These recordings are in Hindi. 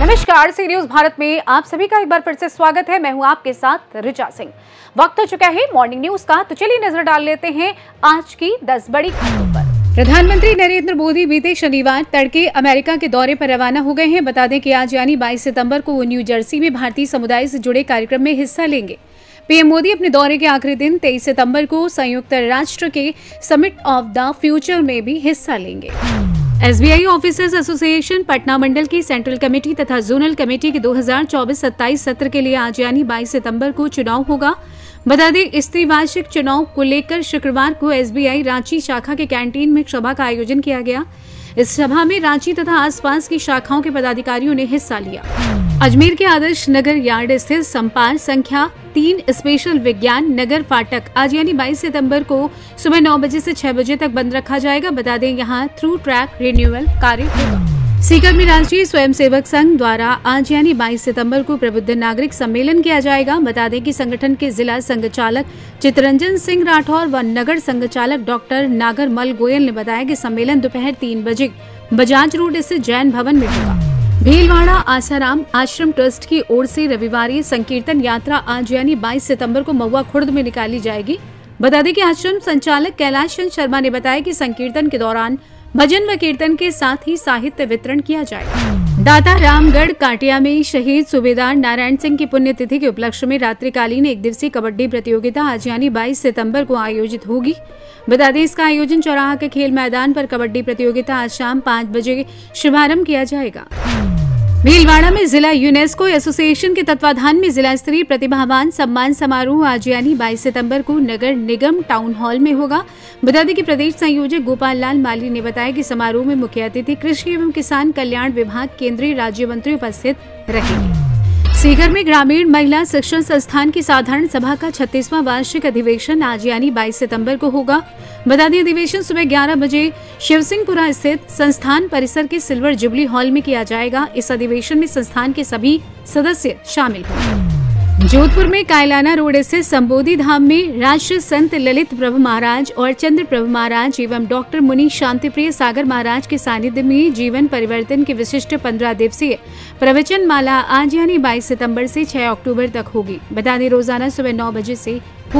नमस्कार, सी न्यूज भारत में आप सभी का एक बार फिर से स्वागत है। मैं हूं आपके साथ ऋचा सिंह। वक्त हो चुका है मॉर्निंग न्यूज का, तो चलिए नजर डाल लेते हैं आज की 10 बड़ी खबरों पर। प्रधानमंत्री नरेंद्र मोदी बीते शनिवार तड़के अमेरिका के दौरे पर रवाना हो गए हैं। बता दें कि आज यानी 22 सितंबर को वो न्यू जर्सी में भारतीय समुदाय से जुड़े कार्यक्रम में हिस्सा लेंगे। पीएम मोदी अपने दौरे के आखिरी दिन 23 सितंबर को संयुक्त राष्ट्र के समिट ऑफ द फ्यूचर में भी हिस्सा लेंगे। एसबीआई ऑफिसर्स एसोसिएशन पटना मंडल की सेंट्रल कमेटी तथा जोनल कमेटी के 2024-27 सत्र के लिए आज यानी 22 सितंबर को चुनाव होगा। बता दें, इस त्रिवार्षिक चुनाव को लेकर शुक्रवार को एसबीआई रांची शाखा के कैंटीन में एक सभा का आयोजन किया गया। इस सभा में रांची तथा आसपास की शाखाओं के पदाधिकारियों ने हिस्सा लिया। अजमेर के आदर्श नगर यार्ड स्थित संपार संख्या 3 स्पेशल विज्ञान नगर फाटक आज यानी 22 सितंबर को सुबह 9 बजे से 6 बजे तक बंद रखा जाएगा। बता दें, यहाँ थ्रू ट्रैक रिन्यूअल कार्य होगा। सीकर में राष्ट्रीय स्वयंसेवक संघ द्वारा आज यानी 22 सितंबर को प्रबुद्ध नागरिक सम्मेलन किया जाएगा। बता दें कि संगठन के जिला संघचालक चितरंजन सिंह राठौर व नगर संघचालक डॉक्टर नागरमल गोयल ने बताया कि सम्मेलन दोपहर 3 बजे बजाज रोड स्थित जैन भवन में होगा। भीलवाड़ा आसाराम आश्रम ट्रस्ट की ओर से रविवार संकीर्तन यात्रा आज यानी 22 सितंबर को महुआ खुर्द में निकाली जाएगी। बता दें कि आश्रम संचालक कैलाश चंद शर्मा ने बताया कि संकीर्तन के दौरान भजन व कीर्तन के साथ ही साहित्य वितरण किया जाएगा। दाता रामगढ़ काटिया में शहीद सूबेदार नारायण सिंह की पुण्यतिथि के उपलक्ष्य में रात्रिकालीन एक दिवसीय कबड्डी प्रतियोगिता आज यानी 22 सितंबर को आयोजित होगी। बता दें, इसका आयोजन चौराहा के खेल मैदान पर कबड्डी प्रतियोगिता आज शाम 5 बजे शुभारंभ किया जाएगा। भीलवाड़ा में जिला यूनेस्को एसोसिएशन के तत्वाधान में जिला स्तरीय प्रतिभावान सम्मान समारोह आज यानी 22 सितंबर को नगर निगम टाउन हॉल में होगा। बता दें कि प्रदेश संयोजक गोपाल लाल माली ने बताया कि समारोह में मुख्य अतिथि कृषि एवं किसान कल्याण विभाग केंद्रीय राज्य मंत्री उपस्थित रहेंगे। सीकर में ग्रामीण महिला शिक्षण संस्थान की साधारण सभा का 36वां वार्षिक अधिवेशन आज यानी 22 सितंबर को होगा। बता दें, अधिवेशन सुबह 11 बजे शिवसिंहपुरा स्थित संस्थान परिसर के सिल्वर जुबली हॉल में किया जाएगा। इस अधिवेशन में संस्थान के सभी सदस्य शामिल होंगे। जोधपुर में कायलाना रोड स्थित संबोधि धाम में राष्ट्र संत ललित प्रभु महाराज और चंद्र प्रभु महाराज एवं डॉक्टर मुनि शांतिप्रिय सागर महाराज के सानिध्य में जीवन परिवर्तन की विशिष्ट 15 दिवसीय प्रवचन माला आज यानी 22 सितंबर से 6 अक्टूबर तक होगी। बता दें, रोजाना सुबह 9 बजे से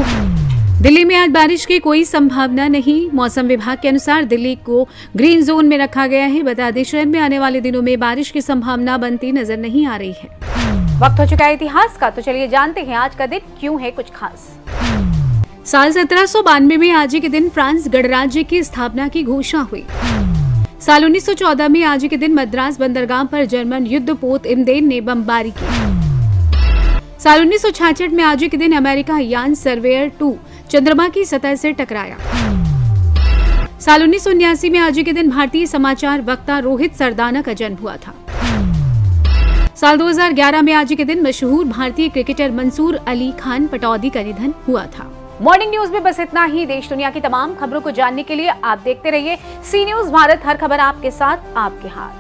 होगी। दिल्ली में आज बारिश की कोई संभावना नहीं। मौसम विभाग के अनुसार दिल्ली को ग्रीन जोन में रखा गया है। बता दें, शहर में आने वाले दिनों में बारिश की संभावना बनती नजर नहीं आ रही है। वक्त हो चुका है इतिहास का, तो चलिए जानते हैं आज का दिन क्यों है कुछ खास। साल 1792 में आज ही के दिन फ्रांस गणराज्य की स्थापना की घोषणा हुई। साल 1914 में आज ही के दिन मद्रास बंदरगाह पर जर्मन युद्धपोत इमदेन ने बमबारी की। साल 1966 में आज ही के दिन अमेरिका यान सर्वेयर 2 चंद्रमा की सतह से टकराया। साल 1979 में आज ही के दिन भारतीय समाचार वक्ता रोहित सरदाना का जन्म हुआ था। साल 2011 में आज के दिन मशहूर भारतीय क्रिकेटर मंसूर अली खान पटौदी का निधन हुआ था। मॉर्निंग न्यूज में बस इतना ही। देश दुनिया की तमाम खबरों को जानने के लिए आप देखते रहिए सी न्यूज भारत। हर खबर आपके साथ, आपके हाथ।